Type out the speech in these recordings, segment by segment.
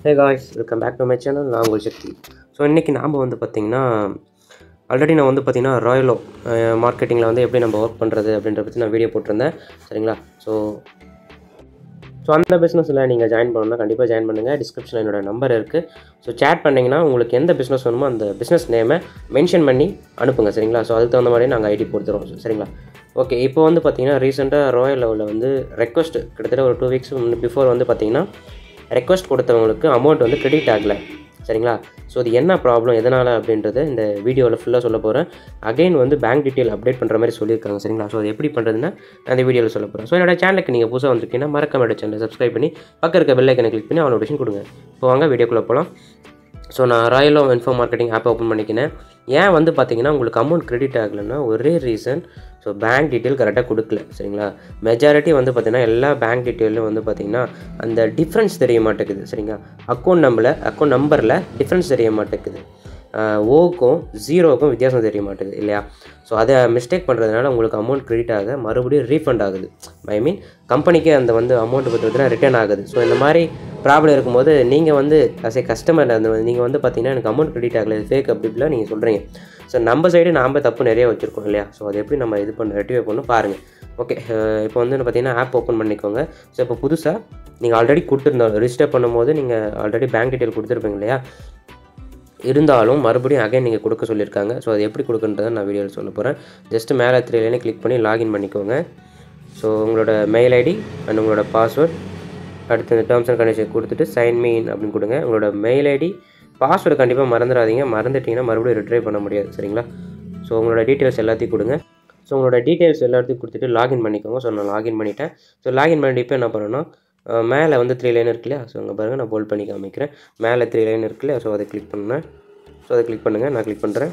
Hey guys, welcome back to my channel. நான் உங்கள் சக்தி. So இன்றைக்கி நாம் வந்து பார்த்திங்கன்னா ஆல்ரெடி நான் வந்து பார்த்திங்கன்னா ராயலோ மார்க்கெட்டிங்கில் வந்து எப்படி நம்ம ஒர்க் பண்ணுறது அப்படின்ற பற்றி நான் வீடியோ போட்டிருந்தேன். சரிங்களா? ஸோ அந்த பிஸ்னஸில் நீங்கள் ஜாயின் பண்ணணும்னா கண்டிப்பாக ஜாயின் பண்ணுங்கள். டிஸ்கிரிப்ஷனில் என்னோட நம்பர் இருக்குது. ஸோ சேட் பண்ணிங்கன்னா உங்களுக்கு எந்த பிஸ்னஸ் வேணுமோ அந்த பிஸ்னஸ் நேமை மென்ஷன் பண்ணி அனுப்புங்க. சரிங்களா? ஸோ அதுக்கு தகுந்த மாதிரி நாங்கள் ஐடி போட்டுருவோம். சரிங்களா? ஓகே, இப்போ வந்து பார்த்திங்கன்னா ரீசெண்டாக ராயல் லெவலில் வந்து ரெக்வஸ்ட் கிட்டத்தட்ட ஒரு 2 weeks பிஃபோர் வந்து பார்த்திங்கன்னா ரெக்வஸ்ட் கொடுத்தவங்களுக்கு அமௌண்ட் வந்து கிரெடிட் ஆகலை. சரிங்களா? ஸோ இது என்ன ப்ராப்ளம் எதனால் அப்படின்றத இந்த வீடியோவில் ஃபுல்லாக சொல்ல போகிறேன். அகைன் வந்து பேங்க் டீட்டெயில் அப்டேட் பண்ணுற மாதிரி சொல்லியிருக்காங்க. சரிங்களா? ஸோ அது எப்படி பண்ணுறதுன்னா நான் இந்த வீடியோவில் சொல்ல போகிறேன். ஸோ என்னோட சேனலுக்கு நீங்கள் புதுசாக வந்திருக்கீங்கன்னா மறக்காம என்னோட சேனலை சப்ஸ்கிரைப் பண்ணி பக்கம் இருக்க பெல் ஐக்கனை கிளிக் பண்ணி அவனோட நோட்டிஃபிகேஷன் கொடுங்க. இப்போ வாங்க வீடியோக்குள்ளே போகலாம். ஸோ நான் ராயலோ இன்ஃபோ மார்க்கெட்டிங் ஆப்பை ஓப்பன் பண்ணிக்கினேன். ஏன் வந்து பார்த்தீங்கன்னா உங்களுக்கு அமௌண்ட் கிரெடிட் ஆகலைன்னா ஒரே ரீசன், ஸோ பேங்க் டீட்டெயில் கரெக்டாக கொடுக்கல. சரிங்களா? மெஜாரிட்டி வந்து பார்த்திங்கன்னா எல்லா பேங்க் டீட்டெயிலும் வந்து பார்த்திங்கன்னா அந்த டிஃப்ரென்ஸ் தெரிய மாட்டேங்குது. சரிங்களா? அக்கௌண்ட் நம்பரில் டிஃப்ரென்ஸ் தெரிய மாட்டேங்குது. ஓக்கும் 0க்கும் வித்தியாசம் தெரிய மாட்டேங்குது இல்லையா? ஸோ அதை மிஸ்டேக் பண்ணுறதுனால உங்களுக்கு அமௌண்ட் கிரெடிட் ஆக மறுபடியும் ரீஃபண்ட் ஆகுது. ஐ மீன் கம்பெனிக்கே அந்த வந்து அமௌண்ட் பார்த்தீங்கன்னா ரிட்டர்ன் ஆகுது. ஸோ இந்த மாதிரி ப்ராப்ளம் இருக்கும்போது நீங்கள் வந்து அஸ் ஏ கஸ்டமர் அந்த நீங்கள் வந்து பார்த்தீங்கன்னா எனக்கு அமௌண்ட் கிரெடிட் ஆகலை, இது ஃபேக் அப்படிலாம் நீங்கள் சொல்கிறீங்க. ஸோ நம்ம சைடு நாம் தப்பு நிறைய வச்சுருக்கோம் இல்லையா? ஸோ அதை எப்படி நம்ம ரெக்டிஃபை பண்ணணும் பாருங்கள். ஓகே, இப்போ வந்து பார்த்தீங்கன்னா ஆப் ஓப்பன் பண்ணிக்கோங்க. ஸோ இப்போ புதுசாக நீங்கள் ஆல்ரெடி கொடுத்துருந்தோம் ரிஜிஸ்டர் பண்ணும்போது நீங்கள் ஆல்ரெடி பேங்க் டீட்டெயில் கொடுத்துருப்பீங்க இல்லையா? இருந்தாலும் மறுபடியும் அகைன் நீங்கள் கொடுக்க சொல்லியிருக்காங்க. ஸோ அது எப்படி கொடுக்குன்றதை நான் வீடியோவில் சொல்ல போகிறேன். ஜஸ்ட்டு மேலே 3 லைனை கிளிக் பண்ணி லாகின் பண்ணிக்கோங்க. ஸோ உங்களோட மெயில் ஐடி அண்ட் உங்களோட பாஸ்வேர்ட், அடுத்து இந்த டேர்ம்ஸ் அண்ட் கண்டிஷன் கொடுத்துட்டு சைன் மீ இன் அப்படின்னு கொடுங்க. உங்களோட மெயில் ஐடி பாஸ்வேர்டு கண்டிப்பாக மறந்துடாதீங்க. மறந்துட்டிங்கன்னா மறுபடியும் ரிட்ரை பண்ண முடியாது. சரிங்களா? ஸோ உங்களோட டீட்டெயில்ஸ் எல்லாத்தையும் கொடுங்க. ஸோ உங்களோட டீட்டெயில்ஸ் எல்லாத்தையும் கொடுத்துட்டு லாகின் பண்ணிக்கோங்க. ஸோ நான் லாகின் பண்ணிட்டேன். ஸோ லாகின் பண்ணிட்டு இப்போ என்ன பண்ணணும்னா மேலே வந்து 3 லைன் இருக்கு இல்லையா? ஸோ அங்கே பாருங்கள், நான் போல்ட் பண்ணி காமிக்கிறேன். மேலே 3 லைன் இருக்கு இல்லையா? ஸோ அதை கிளிக் பண்ணேன். ஸோ அதை கிளிக் பண்ணுங்கள். நான் கிளிக் பண்ணுறேன்.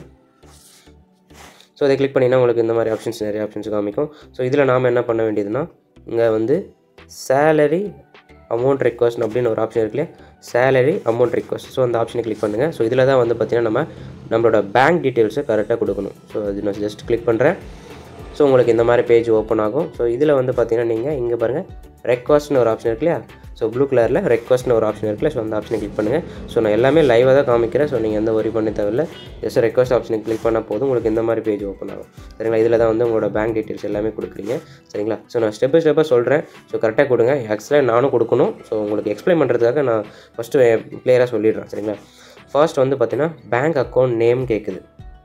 ஸோ அதை கிளிக் பண்ணிங்கன்னா உங்களுக்கு இந்த மாதிரி ஆப்ஷன்ஸ் நிறைய ஆப்ஷன்ஸ் காமிக்கும். ஸோ இதில் நாம் என்ன பண்ண வேண்டியதுன்னா இங்கே வந்து சேலரி அமௌண்ட் ரெக்வஸ்ட் அப்படின்னு ஒரு ஆப்ஷன் இருக்கு இல்லையா? Salary amount request. ஸோ அந்த ஆப்ஷனை கிளிக் பண்ணுங்கள். ஸோ இதில் தான் வந்து பார்த்திங்கன்னா நம்மளோட பேங்க் டீட்டெயில்ஸை கரெக்டாக கொடுக்கணும். ஸோ அது நான் ஜஸ்ட் கிளிக் பண்ணுறேன். ஸோ உங்களுக்கு இந்த மாதிரி பேஜ் ஓப்பன் ஆகும். ஸோ இதில் வந்து பார்த்திங்கன்னா நீங்கள் இங்கே பாருங்கள் ரெக்வஸ்ட்னு ஒரு ஆப்ஷன் இருக்கு இல்லையா? ஸோ ப்ளூ கலரில் ரெக்வஸ்ட்னு ஒரு ஆப்ஷன் இருக்குல்ல? ஸோ அந்த ஆப்ஷனை கிளிக் பண்ணுங்கள். ஸோ நான் எல்லாமே லைவாக தான் காமிக்கிறேன். ஸோ நீங்கள் எந்த ஒரி பண்ண தேவையில்லை. ஜஸ்ட் ரெக்வஸ்ட் ஆப்ஷனை கிளிக் பண்ணால் போதும், உங்களுக்கு இந்த மாதிரி பேஜ் ஓப்பன் ஆகும். சரிங்களா? இதில் தான் வந்து உங்களோட பேங்க் டீட்டெயில்ஸ் எல்லாமே கொடுக்குறீங்க. சரிங்களா? ஸோ நான் ஸ்டெப் பை ஸ்டெப்பாக சொல்கிறேன். ஸோ கரெக்டாக கொடுங்க. ஆக்சுவலாக நானும் கொடுக்கணும். ஸோ உங்களுக்கு எக்ஸ்பிளைன் பண்ணுறதுக்காக நான் ஃபஸ்ட்டு கிளியராக சொல்லிடுறேன். சரிங்களா? ஃபர்ஸ்ட் வந்து பார்த்திங்கன்னா பேங்க் அக்கௌண்ட் நேம் கேட்குது.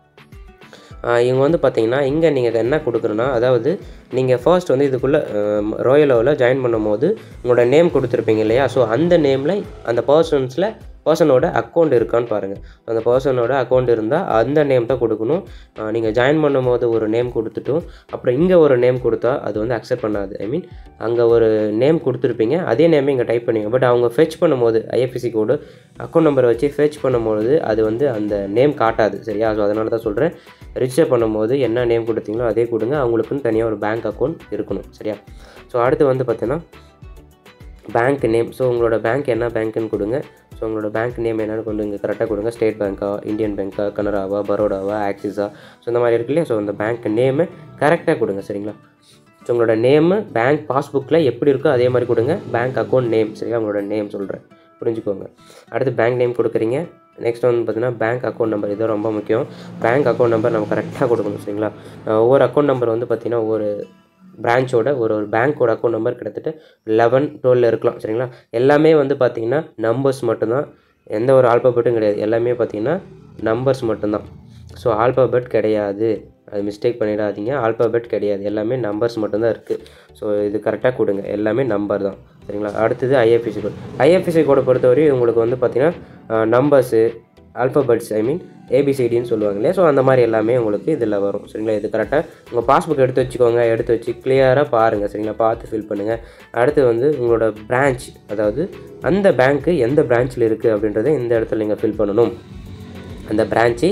இவங்க வந்து பார்த்திங்கன்னா இங்கே நீங்கள் என்ன கொடுக்குறோன்னா, அதாவது நீங்கள் ஃபர்ஸ்ட் வந்து இதுக்குள்ளே ராயலோவில் ஜாயின் பண்ணும்போது உங்களோட நேம் கொடுத்துருப்பீங்க இல்லையா? ஸோ அந்த நேமில் அந்த பர்சனோட அக்கௌண்ட் இருக்கான்னு பாருங்கள். அந்த பர்சனோட அக்கௌண்ட் இருந்தால் அந்த நேம் தான் கொடுக்கணும். நீங்கள் ஜாயின் பண்ணும்போது ஒரு நேம் கொடுத்துட்டும் அப்புறம் இங்கே ஒரு நேம் கொடுத்தா அது வந்து அக்செப்ட் பண்ணாது. ஐ மீன் அங்கே ஒரு நேம் கொடுத்துருப்பீங்க, அதே நேமே இங்கே டைப் பண்ணிங்க. பட் அவங்க ஃபெச் பண்ணும்போது ஐஎஃப்எஸ்சி கோடு அக்கௌண்ட் நம்பரை வச்சு ஃபெச் பண்ணும்போது அது வந்து அந்த நேம் காட்டாது. சரியா? ஸோ அதனால தான் சொல்கிறேன், ரிஜிஸ்டர் பண்ணும்போது என்ன நேம் கொடுத்தீங்களோ அதே கொடுங்க. அவங்களுக்குன்னு தனியாக ஒரு பேங்க் அக்கௌண்ட் இருக்கணும். சரியா? ஸோ அடுத்து வந்து பார்த்தீங்கன்னா பேங்க் நேம். ஸோ உங்களோட பேங்க் என்ன பேங்க்குன்னு கொடுங்க. ஸோ உங்களோட பேங்க் நேம் என்னென்னு கொண்டு இங்கே கரெக்டாக கொடுங்க. ஸ்டேட் பேங்க்கா, இந்தியன் பேங்க்கா, கனராவா, பரோடாவா, ஆக்சிஸா, ஸோ இந்த மாதிரி இருக்கு இல்லையா? ஸோ அந்த பேங்க் நேமு கரெக்டாக கொடுங்க. சரிங்களா? ஸோ உங்களோட நேமு பேங்க் பாஸ்புக்கில் எப்படி இருக்கோ அதே மாதிரி கொடுங்க. Bank account name. சரியா? உங்களோட நேம் சொல்கிறேன், புரிஞ்சுக்கோங்க. அடுத்து பேங்க் நேம் கொடுக்குறீங்க. நெக்ஸ்ட் வந்து பார்த்திங்கன்னா பேங்க் அக்கௌண்ட் நம்பர். இது ரொம்ப முக்கியம். பேங்க் அக்கௌண்ட் நம்பர் நம்ம கரெக்டாக கொடுக்கணும். சரிங்களா? ஒவ்வொரு அக்கௌண்ட் நம்பர் வந்து பார்த்திங்கன்னா ஒரு பிரான்ச்சோட ஒரு பேங்க்கோட அக்கௌண்ட் நம்பர் கிட்டத்தட்ட 11, 12 இருக்கலாம். சரிங்களா? எல்லாமே வந்து பார்த்திங்கன்னா நம்பர்ஸ் மட்டும்தான், எந்த ஒரு ஆல்பாபெட்டும் கிடையாது. எல்லாமே பார்த்திங்கன்னா நம்பர்ஸ் மட்டும்தான். ஸோ ஆல்பாபெட் கிடையாது, அது மிஸ்டேக் பண்ணிடாதீங்க. ஆல்பாபெட் கிடையாது, எல்லாமே நம்பர்ஸ் மட்டும்தான் இருக்குது. ஸோ இது கரெக்டாக கொடுங்க. எல்லாமே நம்பர் தான். சரிங்களா? அடுத்தது ஐஎஃப்எஸ்சி கோட். ஐஎஃப்எஸ்சி கோடை பொறுத்தவரை உங்களுக்கு வந்து பார்த்திங்கன்னா நம்பர்ஸு, ஆல்ஃபபெட்ஸ், ஐ மீன் ஏபிசிடின்னு சொல்லுவாங்க இல்லையா? ஸோ அந்த மாதிரி எல்லாமே உங்களுக்கு இதில் வரும். சரிங்களா? இது கரெக்டாக உங்கள் பாஸ்புக் எடுத்து வச்சுக்கோங்க. எடுத்து வச்சு கிளியராக பாருங்கள். சரிங்களா? பார்த்து ஃபில் பண்ணுங்கள். அடுத்து வந்து உங்களோட பிரான்ச், அதாவது அந்த பேங்க்கு எந்த பிரான்ச்சில் இருக்குது அப்படின்றத இந்த இடத்துல நீங்கள் ஃபில் பண்ணணும். அந்த பிரான்ச்சு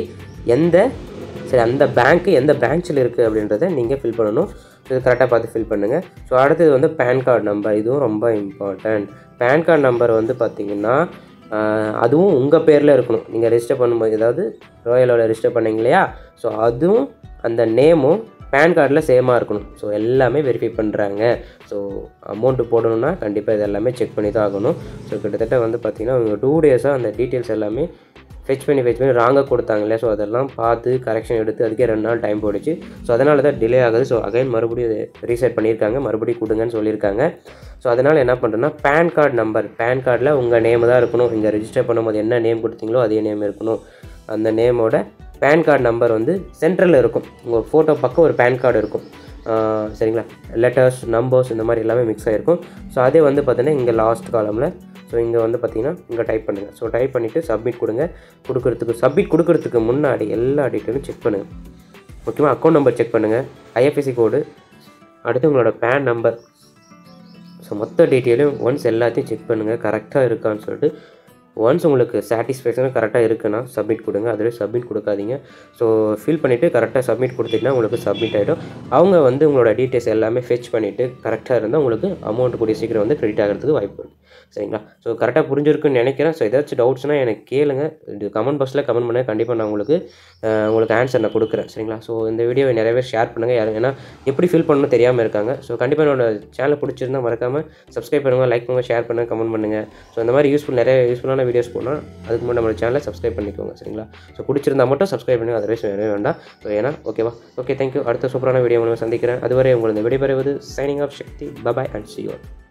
அந்த பேங்க்கு எந்த பிரான்ச்சில் இருக்குது அப்படின்றத நீங்கள் ஃபில் பண்ணணும். இது கரெக்டாக பார்த்து ஃபில் பண்ணுங்கள். ஸோ அடுத்தது வந்து பேன் கார்டு நம்பர். இதுவும் ரொம்ப இம்பார்ட்டன்ட். பேன் கார்டு நம்பர் வந்து பார்த்திங்கன்னா அதுவும் உங்கள் பேரில் இருக்கணும். நீங்கள் ரெஜிஸ்டர் பண்ணும்போது, ஏதாவது ராயலோவில் ரெஜிஸ்டர் பண்ணிங்க இல்லையா? ஸோ அதுவும் அந்த நேமும் பேன் கார்டில் சேமாக இருக்கணும். ஸோ எல்லாமே வெரிஃபை பண்ணுறாங்க. ஸோ அமௌண்ட்டு போடணுன்னா கண்டிப்பாக இது எல்லாமே செக் பண்ணி தான் ஆகணும். ஸோ கிட்டத்தட்ட வந்து பார்த்திங்கன்னா அவங்க 2 டேஸாக அந்த டீட்டெயில்ஸ் எல்லாமே ஃபெச் பண்ணி ராங்காக கொடுத்தாங்க இல்லையா. ஸோ அதெல்லாம் பார்த்து கரெக்ஷன் எடுத்து அதுக்கே 2 நாள் டைம் போயிடுச்சு. ஸோ அதனால தான் டிலே ஆகுது. ஸோ அகைன் மறுபடியும் ரீசெட் பண்ணியிருக்காங்க, மறுபடியும் கொடுங்கன்னு சொல்லியிருக்காங்க. ஸோ அதனால் என்ன பண்ணுறேன்னா பேன் கார்டு நம்பர், பேன் கார்டில் உங்கள் நேம் தான் இருக்கணும். இங்கே ரெஜிஸ்டர் பண்ணும்போது என்ன நேம் கொடுத்தீங்களோ அதே நேம் இருக்கணும். அந்த நேமோட பேன் கார்டு நம்பர் வந்து சென்ட்ரலில் இருக்கும். உங்கள் ஃபோட்டோ பக்கம் ஒரு பேன் கார்டு இருக்கும், சரிங்களா. லெட்டர்ஸ், நம்பர்ஸ் இந்த மாதிரி எல்லாமே மிக்ஸ் ஆகிருக்கும். ஸோ அதே வந்து பார்த்தீங்கன்னா இங்கே லாஸ்ட் காலமில் ஸோ இங்கே வந்து பார்த்திங்கன்னா இங்கே டைப் பண்ணுங்கள். ஸோ டைப் பண்ணிவிட்டு சப்மிட் சப்மிட் கொடுக்கறதுக்கு முன்னாடி எல்லா டீட்டெயிலும் செக் பண்ணுங்கள். முக்கியமாக அக்கௌண்ட் நம்பர் செக் பண்ணுங்கள், ஐஎஃப்எஸ்சி கோடு, அடுத்து உங்களோட பேன் நம்பர். ஸோ மொத்த டீட்டெயிலும் ஒன்ஸ் எல்லாத்தையும் செக் பண்ணுங்கள் கரெக்டாக இருக்கான்னு சொல்லிட்டு. ஒன்ஸ் உங்களுக்கு சாட்டிஸ்ஃபேக்ஷனாக கரெக்டாக இருக்குன்னா சப்மிட் கொடுங்க, அதில் சப்மிட் கொடுக்காதீங்க. ஸோ ஃபில் பண்ணிவிட்டு கரெக்டாக சப்மிட் கொடுத்தீங்கன்னா உங்களுக்கு சப்மிட் ஆகிடும். அவங்க வந்து உங்களோட டீட்டெயில்ஸ் எல்லாமே ஃபெச் பண்ணிவிட்டு கரெக்டாக இருந்தால் உங்களுக்கு அமௌண்ட் கூடிய சீக்கிரம் வந்து கிரெடிட் ஆகிறதுக்கு வாய்ப்பு இருக்குது, சரிங்களா. ஸோ கரெக்டாக புரிஞ்சிருக்குன்னு நினைக்கிறேன். ஸோ ஏதாச்சும் டவுட்ஸ்னால் எனக்கு கேளுங்க, இது கமெண்ட் பாக்ஸில் கமெண்ட் பண்ண கண்டிப்பாக நான் உங்களுக்கு ஆன்சர் நான் கொடுக்குறேன், சரிங்களா. ஸோ இந்த வீடியோவை நிறைய பேர் ஷேர் பண்ணுங்கள், ஏன்னா எப்படி ஃபில் பண்ணணும் தெரியாமல் இருக்காங்க. ஸோ கண்டிப்பாக என்னோட சேனலை பிடிச்சிருந்தா மறக்காமல் சப்ஸ்கிரைப் பண்ணுங்கள், லைக் பண்ணுங்கள், ஷேர் பண்ணுங்கள், கமெண்ட் பண்ணுங்கள். ஸோ இந்த மாதிரி நிறைய யூஸ்ஃபுல்லான வீடியோஸ் போனால் அதுக்கு முன்னாடி நம்மளோட சேனலை சப்ஸ்கிரைப் பண்ணிக்கோங்க, சரிங்களா. ஸோ பிடிச்சிருந்தா மட்டும் சப்ஸ்கிரைப் பண்ணுங்கள், அதர்வைஸ் வேண்டாம். ஸோ ஏன்னா ஓகேவா. Okay, thank you. அடுத்த சூப்பரான வீடியோ மூலமாக சந்திக்கிறேன். அதுவரை உங்களை விடைபெறுவது signing off Shakthi. Bye and see you all.